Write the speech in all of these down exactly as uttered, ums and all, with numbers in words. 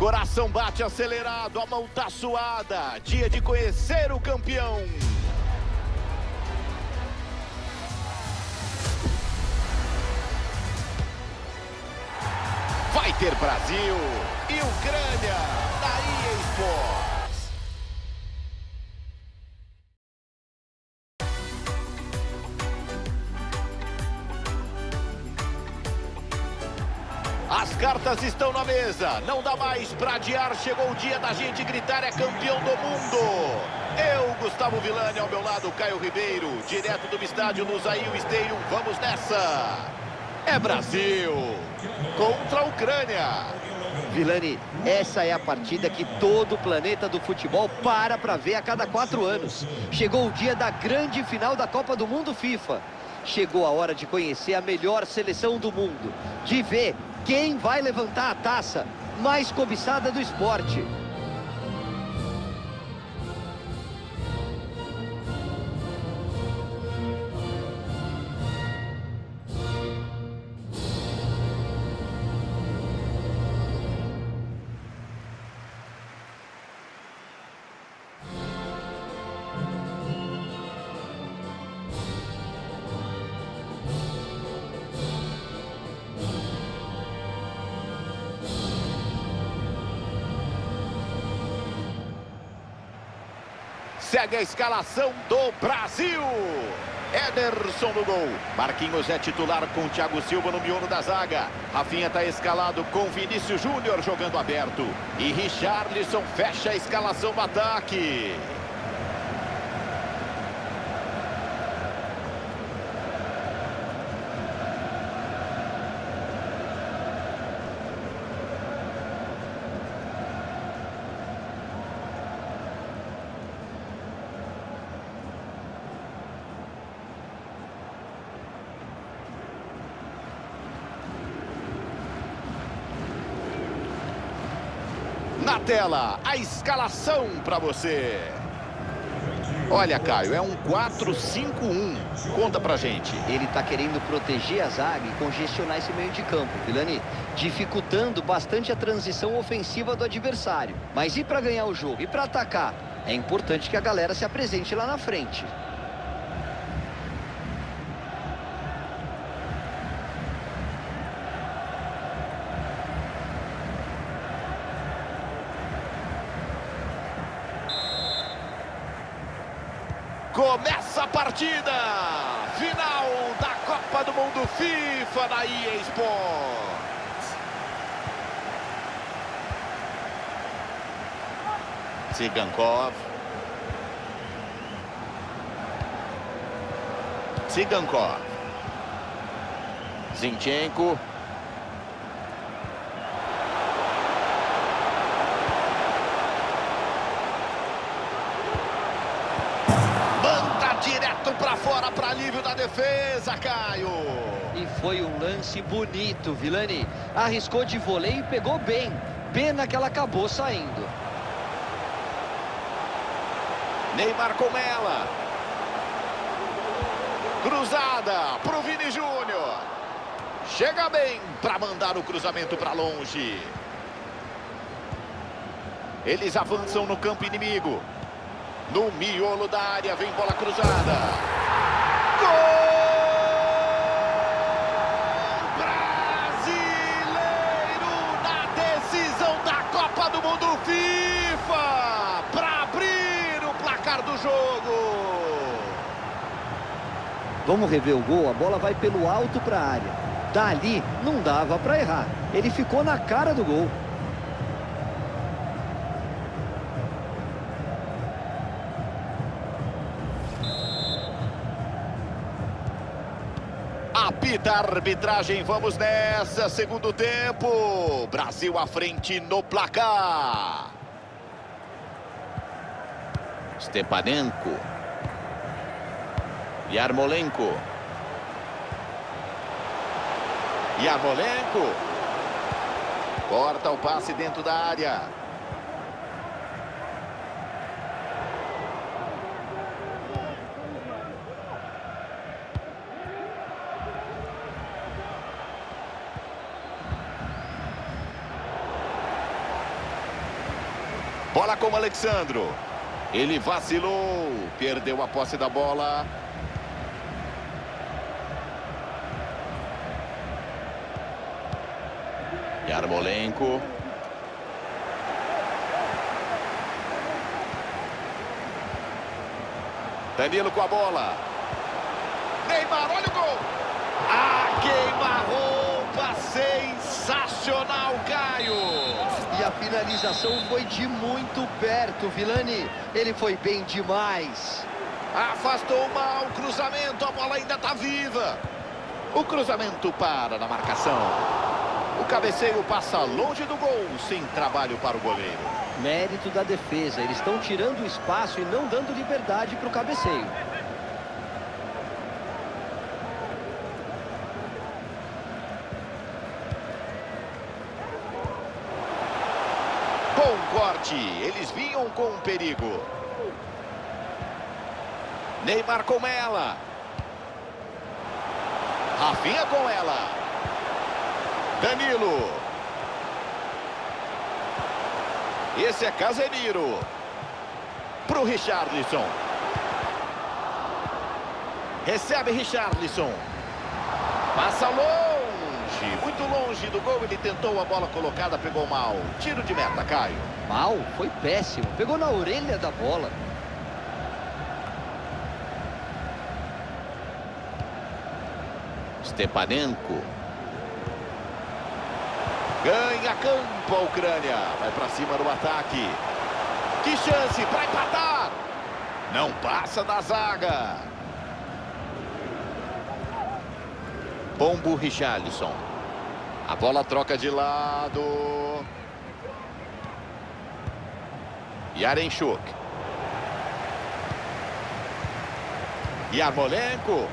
Coração bate acelerado, a mão tá suada. Dia de conhecer o campeão. Vai ter Brasil e Ucrânia na E A Sports. As cartas estão na mesa, não dá mais pra adiar, chegou o dia da gente gritar, é campeão do mundo. Eu, Gustavo Villani, ao meu lado, Caio Ribeiro, direto do estádio Lusail Stadium, vamos nessa. É Brasil contra a Ucrânia. Villani, essa é a partida que todo o planeta do futebol para pra ver a cada quatro anos. Chegou o dia da grande final da Copa do Mundo FIFA. Chegou a hora de conhecer a melhor seleção do mundo, de ver quem vai levantar a taça mais cobiçada do esporte. Segue a escalação do Brasil. Ederson no gol. Marquinhos é titular com Thiago Silva no miolo da zaga. Rafinha está escalado com Vinícius Júnior jogando aberto. E Richarlison fecha a escalação do ataque. Na tela, a escalação para você. Olha, Caio, é um quatro cinco um. Conta pra gente. Ele tá querendo proteger a zaga e congestionar esse meio de campo, Villani, dificultando bastante a transição ofensiva do adversário. Mas e para ganhar o jogo? E para atacar? É importante que a galera se apresente lá na frente. Começa a partida, final da Copa do Mundo FIFA na E A Sports. Tsigankov. Tsigankov. Zinchenko. Direto para fora, para alívio da defesa, Caio. E foi um lance bonito, Villani. Arriscou de voleio e pegou bem. Pena que ela acabou saindo. Neymar com ela. Cruzada para o Vini Júnior. Chega bem para mandar o cruzamento para longe. Eles avançam no campo inimigo. No miolo da área, vem bola cruzada. Gol! Brasileiro na decisão da Copa do Mundo FIFA para abrir o placar do jogo. Vamos rever o gol. A bola vai pelo alto para a área. Dali não dava para errar. Ele ficou na cara do gol. Apita a arbitragem, vamos nessa, segundo tempo. Brasil à frente no placar. Stepanenko. Yarmolenko. Yarmolenko. Corta o passe dentro da área. Bola com o Alexandro. Ele vacilou, perdeu a posse da bola. Yarmolenko. Danilo com a bola. Neymar, olha o gol. Ah, queima-roupa sensacional, Caio. E a finalização foi de muito perto, Vilani. Ele foi bem demais. Afastou mal o cruzamento, a bola ainda está viva. O cruzamento para na marcação. O cabeceio passa longe do gol, sem trabalho para o goleiro. Mérito da defesa, eles estão tirando o espaço e não dando liberdade para o cabeceio. Com corte, eles vinham com perigo. Neymar com ela. Rafinha com ela. Danilo. Esse é Casemiro. Pro Richarlison. Recebe Richarlison. Passa longe. Muito longe do gol. Ele tentou a bola colocada, pegou mal. Tiro de meta, Caio. Mal? Foi péssimo. Pegou na orelha da bola. Stepanenko. Ganha campo a Ucrânia. Vai para cima do ataque. Que chance para empatar. Não passa da zaga. Pombo Richarlison. A bola troca de lado. Yaremchuk. Yarmolenko.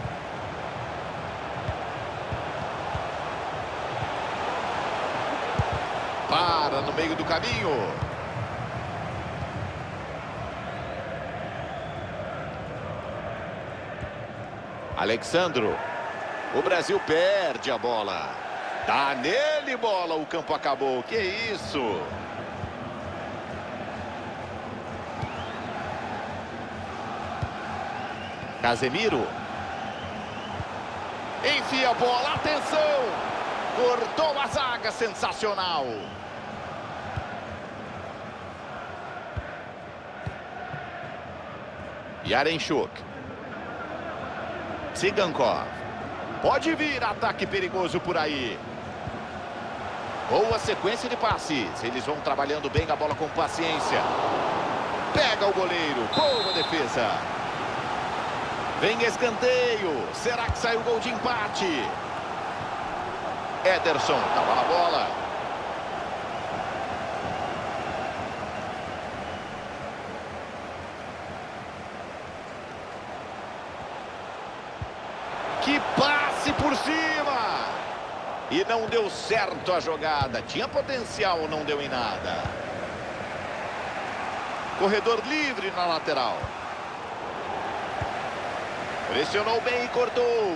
Para no meio do caminho. Alexandro. O Brasil perde a bola. Dá nele bola, o campo acabou. Que isso? Casemiro. Enfia a bola, atenção! Cortou a zaga, sensacional. Yaremchuk. Tsigankov. Pode vir ataque perigoso por aí. Boa sequência de passes. Eles vão trabalhando bem a bola com paciência. Pega o goleiro. Boa defesa. Vem escanteio. Será que sai o gol de empate? Ederson. Tava na bola. Que passe por cima! E não deu certo a jogada. Tinha potencial, não deu em nada. Corredor livre na lateral. Pressionou bem e cortou.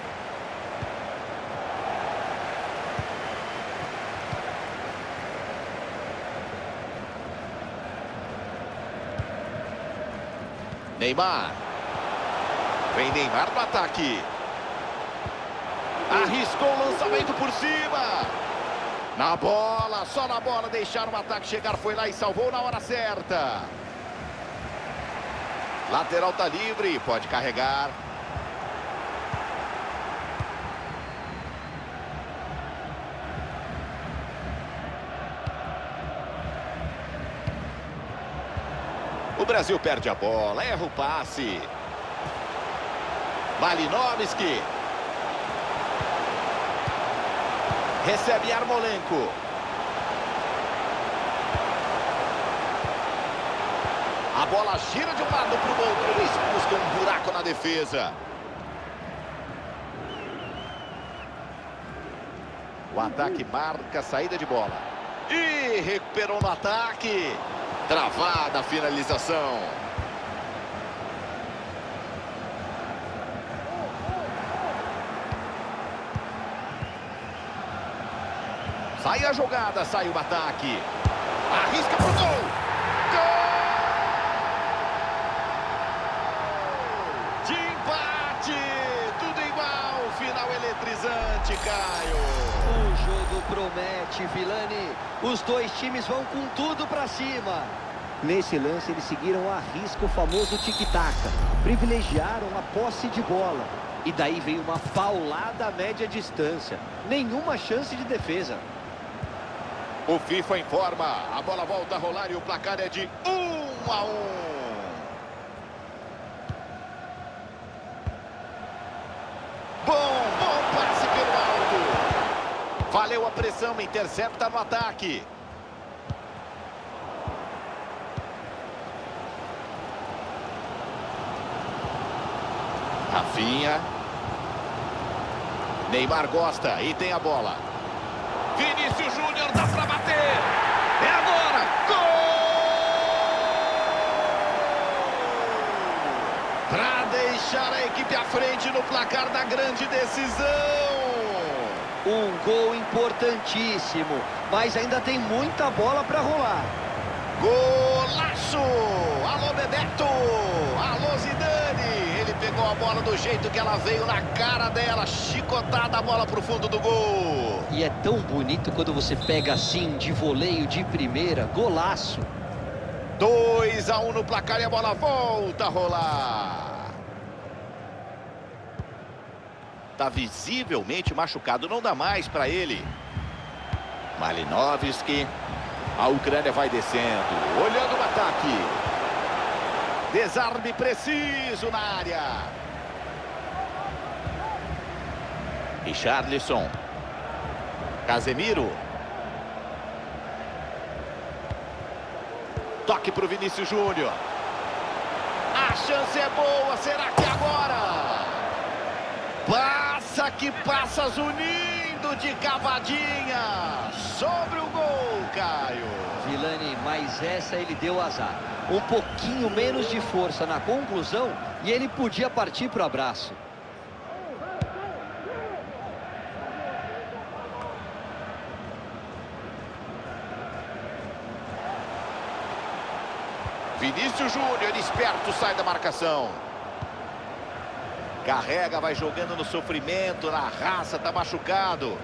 Neymar. Vem Neymar no ataque. Arriscou o lançamento por cima. Na bola, só na bola, deixaram o ataque chegar, foi lá e salvou na hora certa. Lateral tá livre, pode carregar. O Brasil perde a bola, erra o passe. Malinovski. Recebe Yarmolenko. A bola gira de um lado para o outro. Eles buscam um buraco na defesa. O ataque marca a saída de bola. E recuperou no ataque. Travada a finalização. Sai a jogada, sai o ataque. Arrisca pro gol. Caio. O jogo promete, Vilani. Os dois times vão com tudo pra cima. Nesse lance, eles seguiram à risca o famoso tic-tac. Privilegiaram a posse de bola. E daí veio uma paulada a média distância. Nenhuma chance de defesa. O FIFA informa. A bola volta a rolar e o placar é de um a um. Bom, bom passe pelo alto. Valeu a pressão, intercepta no ataque. Rafinha. Neymar gosta e tem a bola. Vinícius Júnior dá pra bater. É agora. Gol! Pra deixar a equipe à frente no placar da grande decisão. Um gol importantíssimo, mas ainda tem muita bola pra rolar. Golaço! Alô, Bebeto! Alô, Zidane! Ele pegou a bola do jeito que ela veio na cara dela. Chicotada a bola pro fundo do gol. E é tão bonito quando você pega assim, de voleio, de primeira. Golaço! dois a um no placar e a bola volta a rolar. Tá visivelmente machucado, não dá mais para ele. Malinovski. A Ucrânia vai descendo, olhando o ataque. Desarme preciso na área. Richarlison. Casemiro. Toque para o Vinícius Júnior. A chance é boa, será que agora? Passa que passa, Zunindo de cavadinha. Sobre o gol, Caio. Vilani, mas essa ele deu azar. Um pouquinho menos de força na conclusão e ele podia partir para o abraço. Vinícius Júnior, esperto, sai da marcação. Carrega, vai jogando no sofrimento, na raça, tá machucado.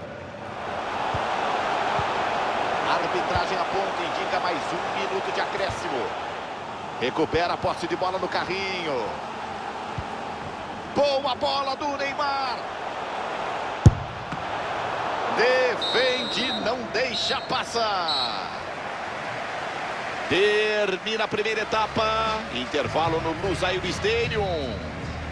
A arbitragem aponta, indica mais um minuto de acréscimo. Recupera a posse de bola no carrinho. Boa bola do Neymar. Defende, não deixa passar. Termina a primeira etapa. Intervalo no Lusail Stadium.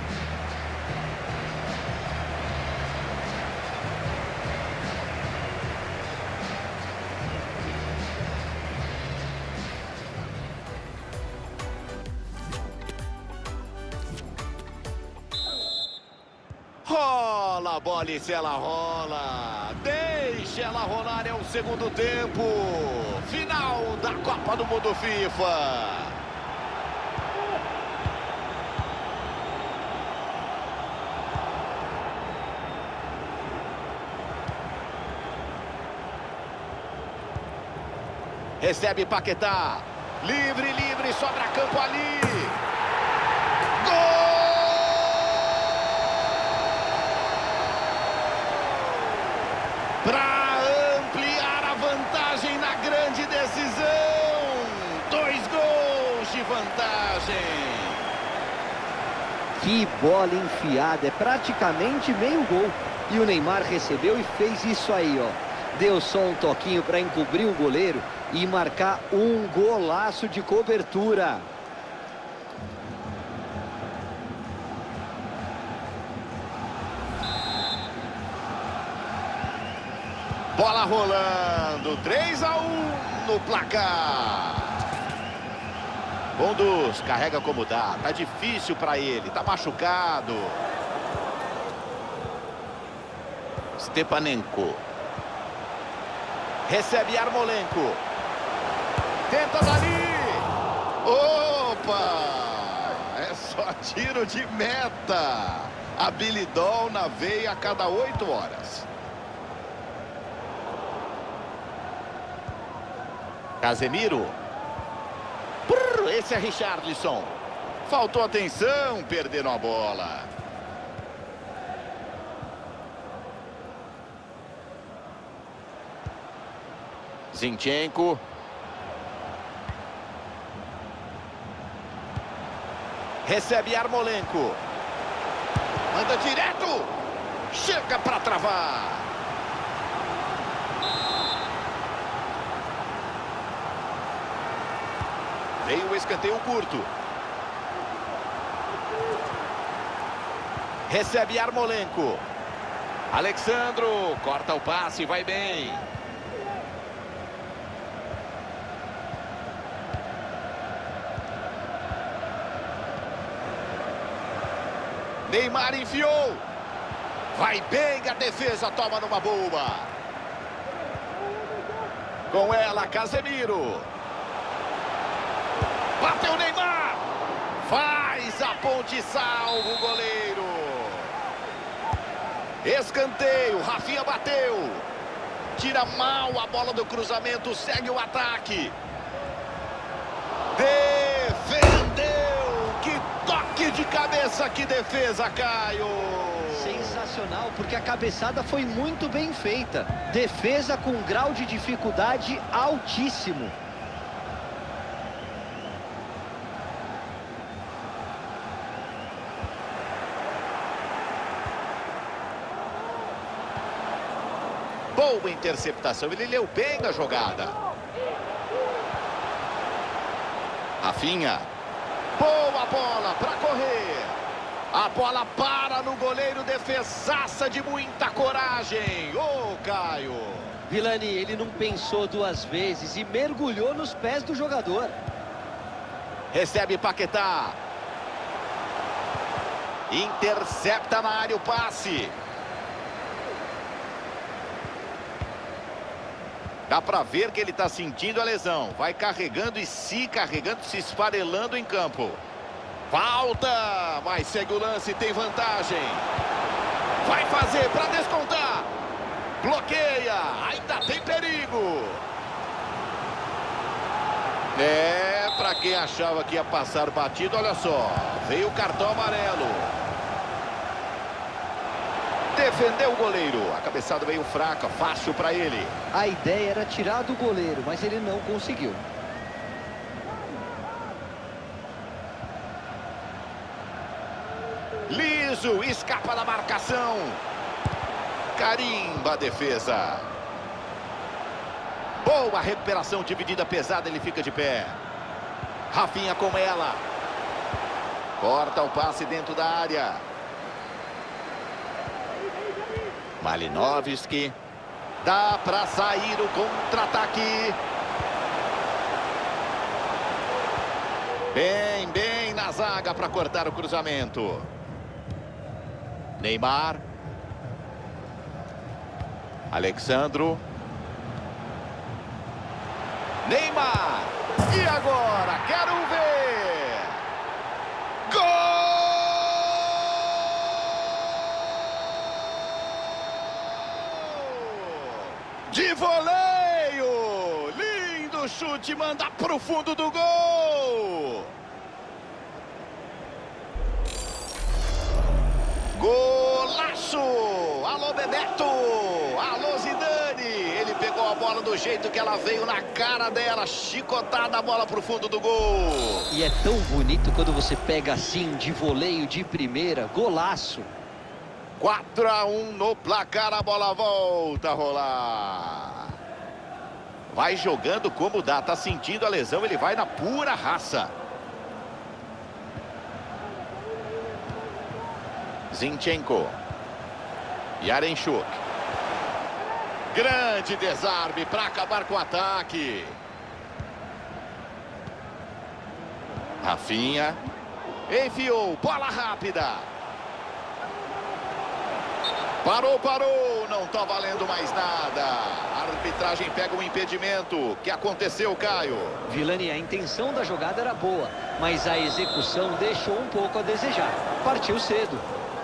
Rola a bola e se ela rola. Deixa ela rolar, é o segundo tempo. Final da Copa do Mundo FIFA. Recebe Paquetá. Livre, livre, sobra campo ali. Gol! Para ampliar a vantagem na grande decisão. Dois gols de vantagem. Que bola enfiada, é praticamente meio gol. E o Neymar recebeu e fez isso aí, ó. Deu só um toquinho para encobrir o goleiro e marcar um golaço de cobertura. Bola rolando, três a um no placar. Conduz, carrega como dá, tá difícil para ele, tá machucado. Stepanenko. Recebe Yarmolenko. Tenta dali. Opa! É só tiro de meta. Habilidol na veia a cada oito horas. Casemiro. Brrr, esse é Richarlison. Faltou atenção, perderam a bola. Zinchenko. Recebe Yarmolenko. Manda direto. Chega para travar. Veio o escanteio curto. Recebe Yarmolenko. Alexandro corta o passe, vai bem. Neymar enfiou. Vai bem, a defesa toma numa boa. Com ela, Casemiro. Bateu Neymar. Faz a ponte, salva o goleiro. Escanteio, Rafinha bateu. Tira mal a bola do cruzamento, segue o ataque. Defendeu. Que toque de cabeça, que defesa, Caio. Sensacional, porque a cabeçada foi muito bem feita. Defesa com grau de dificuldade altíssimo. Boa interceptação, ele leu bem a jogada. Rafinha. Boa bola para correr. A bola para no goleiro, defesaça de muita coragem. Ô, oh, Caio. Vilani, ele não pensou duas vezes e mergulhou nos pés do jogador. Recebe Paquetá. Intercepta na área o passe. Dá pra ver que ele tá sentindo a lesão. Vai carregando e se carregando, se esfarelando em campo. Falta, mas segue o lance, tem vantagem. Vai fazer para descontar. Bloqueia, ainda tem perigo. É, pra quem achava que ia passar batido, olha só. Veio o cartão amarelo. Defendeu o goleiro. A cabeçada veio fraca, fácil para ele. A ideia era tirar do goleiro, mas ele não conseguiu. Liso, escapa da marcação. Carimba a defesa. Boa recuperação, dividida pesada, ele fica de pé. Rafinha com ela. Corta o passe dentro da área. Malinovski. Dá para sair o contra-ataque. Bem, bem na zaga para cortar o cruzamento. Neymar. Alexandro. Neymar. E agora? Quero ver. Gol! De voleio! Lindo chute, manda pro fundo do gol! Golaço! Alô, Bebeto! Alô, Zidane! Ele pegou a bola do jeito que ela veio na cara dela, chicotada a bola pro fundo do gol. E é tão bonito quando você pega assim, de voleio, de primeira, golaço. quatro a um no placar, a bola volta a rolar. Vai jogando como dá, tá sentindo a lesão, ele vai na pura raça. Zinchenko. Yaremchuk. Grande desarme para acabar com o ataque. Rafinha. Enfiou, bola rápida. Parou, parou, não tá valendo mais nada. A arbitragem pega um impedimento. O que aconteceu, Caio? Vilani, a intenção da jogada era boa, mas a execução deixou um pouco a desejar. Partiu cedo.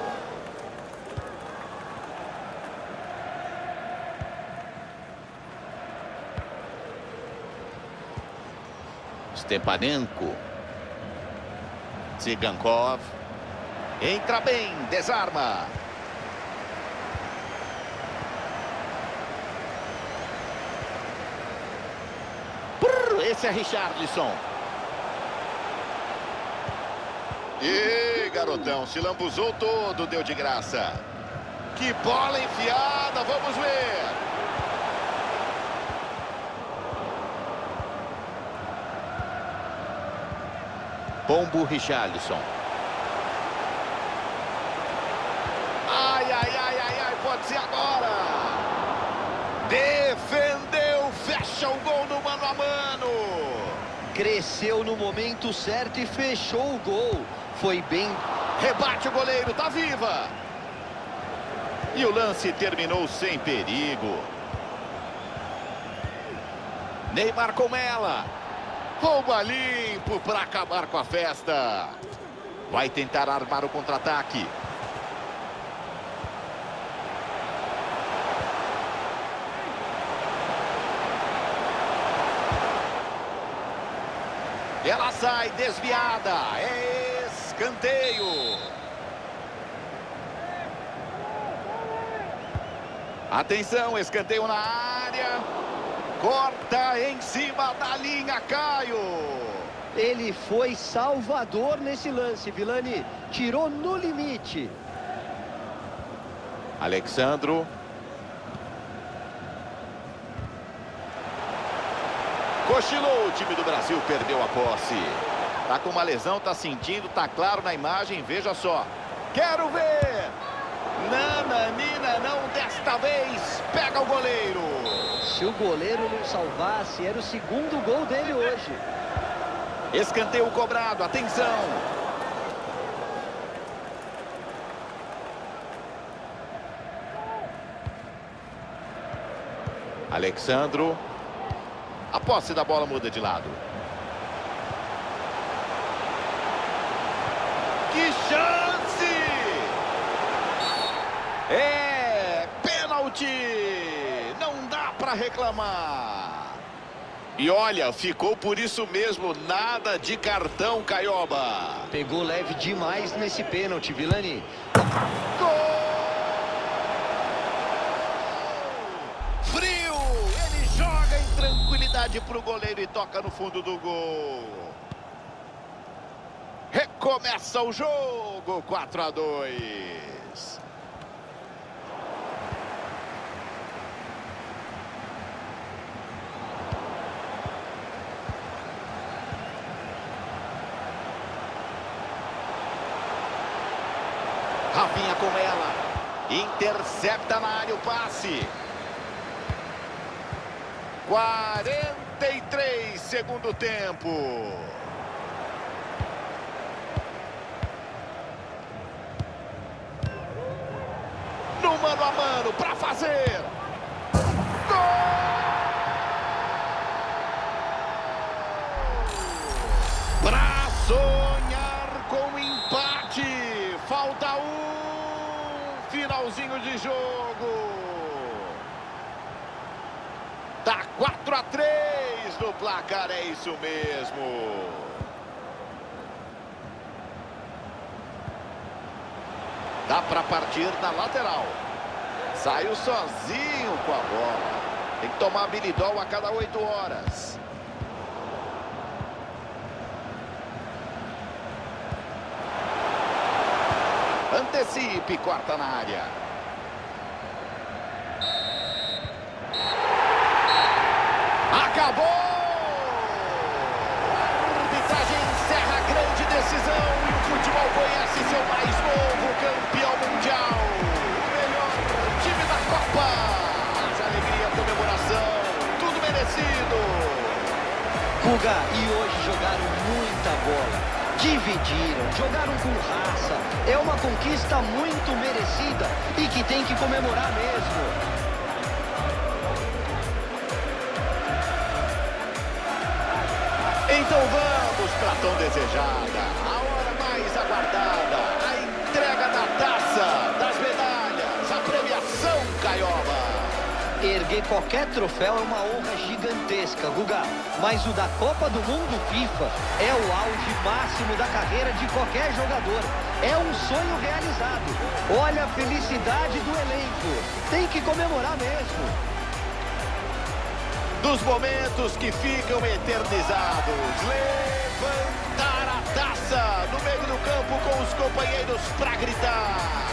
Stepanenko. Tsigankov. Entra bem, desarma. Esse é Richarlison. E garotão, se lambuzou todo, deu de graça. Que bola enfiada, vamos ver. Pombo Richarlison. Ai, ai, ai, ai, ai, pode ser agora. Defendeu, fecha o gol no mano a mano. Cresceu no momento certo e fechou o gol. Foi bem. Rebate o goleiro, tá viva. E o lance terminou sem perigo. Neymar com ela. Rouba limpo para acabar com a festa. Vai tentar armar o contra-ataque. Ela sai desviada. É escanteio. Atenção, escanteio na área. Corta em cima da linha, Caio. Ele foi salvador nesse lance, Vilani. Tirou no limite. Alexandro. Cochilou, o time do Brasil perdeu a posse. Tá com uma lesão, tá sentindo, tá claro na imagem, veja só. Quero ver. Nananina, não desta vez. Pega o goleiro. Se o goleiro não salvasse, era o segundo gol dele hoje. Escanteio cobrado, atenção. Alexandro. A posse da bola muda de lado. Que chance! É pênalti! Não dá para reclamar. E olha, ficou por isso mesmo, nada de cartão, Caioba. Pegou leve demais nesse pênalti, Vilani. Gol! Frio! Ele joga em tranquilidade para o goleiro e toca no fundo do gol. Recomeça o jogo, quatro a dois. Rafinha com ela. Intercepta na área o passe. quarenta e três, segundo tempo. No mano a mano para fazer. Gol! Para sonhar com empate. Falta um. Finalzinho de jogo. Tá quatro a três no placar, é isso mesmo. Dá para partir na lateral. Saiu sozinho com a bola. Tem que tomar Bilidol a cada oito horas. Antecipe, corta na área. Acabou! A arbitragem encerra a grande decisão e o futebol conhece seu mais novo campeão mundial. O melhor time da Copa. Haja alegria, comemoração, tudo merecido. Guga, e hoje jogaram muita bola. Dividiram, jogaram com raça. É uma conquista muito merecida e que tem que comemorar mesmo. Então vamos para a tão desejada, a hora mais aguardada, a entrega da taça, das medalhas, a premiação, Caioba. Erguer qualquer troféu é uma honra gigantesca, Guga. Mas o da Copa do Mundo FIFA é o auge máximo da carreira de qualquer jogador. É um sonho realizado. Olha a felicidade do elenco. Tem que comemorar mesmo. Dos momentos que ficam eternizados. Levantar a taça no meio do campo com os companheiros para gritar.